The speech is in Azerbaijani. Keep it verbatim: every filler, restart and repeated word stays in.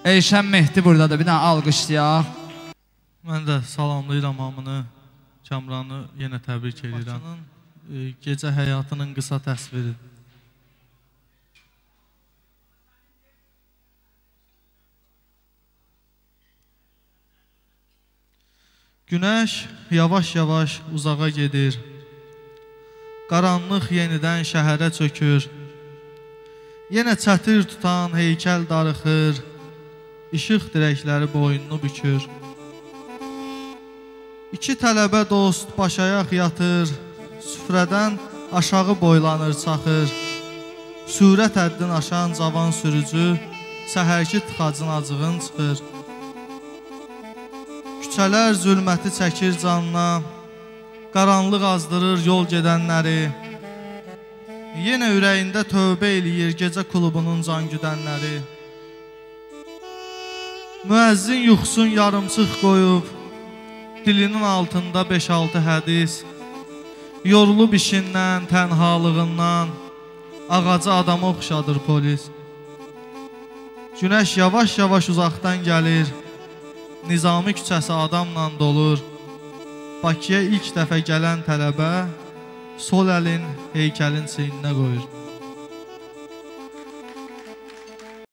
Eyşən Mehdi buradadır, bir dənə alqışlayaq. Mən də salamlayıram hamını, Kamranı yenə təbrik edirəm. Bakının gecə həyatının qısa təsviri. Günəş yavaş-yavaş uzağa gedir. Qaranlıq yenidən şəhərə çökür. Yenə çətir tutan heykəl darıxır. İşıq dirəkləri boynunu bükür. İki tələbə dost başayaq yatır. Süfrədən aşağı boylanır çaxır. Sürət həddin aşan cavan sürücü səhərki tıxacın acığın çıxır. Küçələr zülməti çəkir canına. Qaranlıq azdırır yol gedənləri. Yenə ürəyində tövbə eləyir gecə klubunun can güdənləri. Müəzzin yuxusun yarımçıq qoyub, dilinin altında beş altı hədis. Yorulub işindən, tənhalığından, ağacı adama oxşadır polis. Günəş yavaş-yavaş uzaqdan gəlir, Nizami küçəsi adamla dolur. Bakıya ilk dəfə gələn tələbə sol əlin heykəlin çiyninə qoyur.